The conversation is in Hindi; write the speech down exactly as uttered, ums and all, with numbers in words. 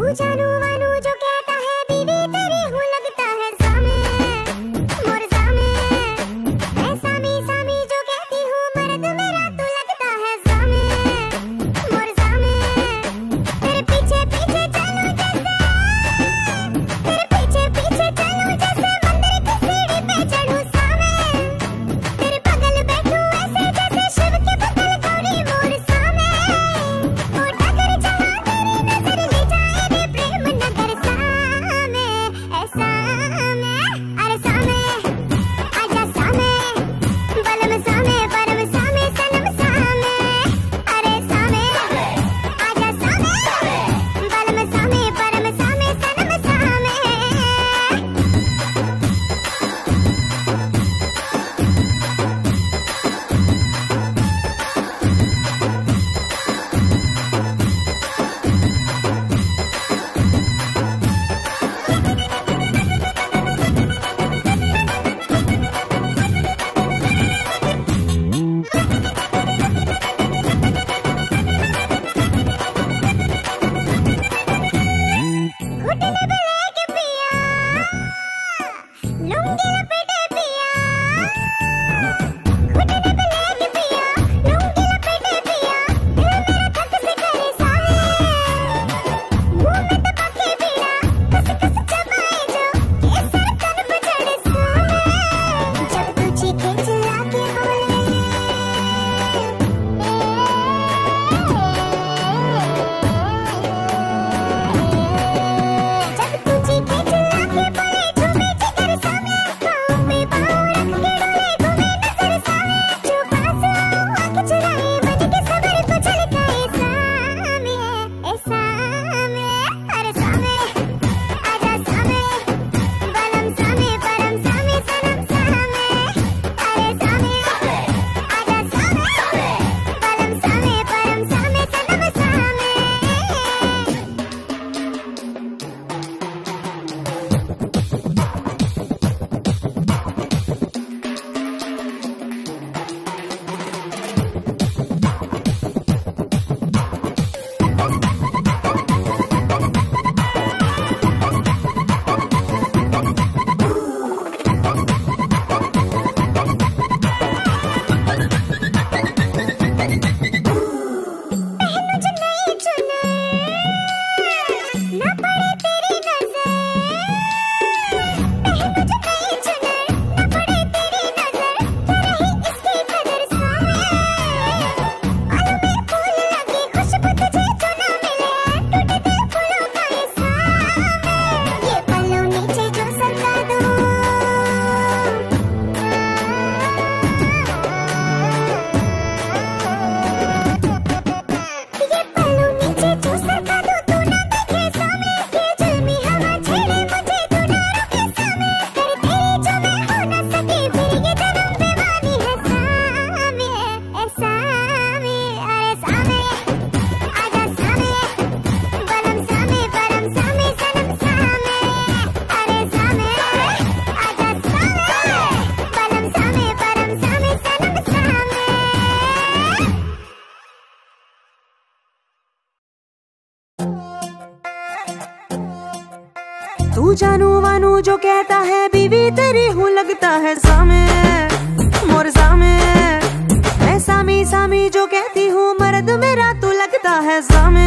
जानू वानू जो कहता है बीवी तेरी हूँ लगता है सामे मोर सामे। मैं सामी सामी जो कहती हूँ मर्द मेरा तू लगता है सामे मोर सामे। तेरे पीछे पीछे चलूं जैसे तेरे पीछे पीछे चलूं जैसे मंदिर की सीढ़ी पे चढ़ूं सामे। तेरे बगल बैठूं ऐसे जैसे शिव के बगल गौरी मोर सामे। ओ डगर जहाँ तेरी नजर ले जाए दे प्रेम नगर सामे ऐसा में अरे सामे आजा सामे बलम सामे परम सामे सनम सामे। अरे सामे आजा सामे बलम सामे परम सामे सनम सामे। घुटने पे लेके पिया लुंगी लपेटे पिया। घुटने पे लेके पिया लुंगी लपेटे पिया। दिल मेरा धक से करे साए मुंह में दबा के पीड़ा कस कस चबाए जो केसर तन पे चढ़े साए। जब तू चीखे चिल्ला के बोले जब तू चीखे चिल्ला के बोले झूमे जिगर सामे। पाँव पे पाँव रख के डोले घूमे नजर सामे। जो पास आओ आँख चुराए बन के सबर को झलकाए सामे ए सामे। अरे सामे आजा सामे बलम सामे परम सामे सनम सामे। अरे सामे आजा सामे बलम सामे परम सामे सनम सामे। पहनूं जो नई चुनर ना पड़े तेरी नजर। पहनूं जो नई चुनर ना पड़े तेरी नजर। क्या रही इसकी कदर सामे। बालों में फूल लगे खुशबू तुझे जो ना मिले टूटे दिल फूलों का ये सामे। ये पल्लू नीचे जो सरका दूं ये पल्लू नीचे जो सरका दूं तू ना देखे सामे। ये जुल्मी हवा छेड़े मुझे तू ना रुके सामे। कर तेरी जो मैं हो ना सके फिर ये जन्म दीवानी है सामे ए सामे। अरे सामे आजा सामे बलम सामे परम सामे सनम सामे। अरे सामे आजा सामे बलम सामे परम सामे सनम सामे। तू जानू वानू जो कहता है बीवी तेरी हूँ लगता है सामे मोर सामे। मैं सामी सामी जो कहती हूँ मर्द मेरा तू लगता है सामे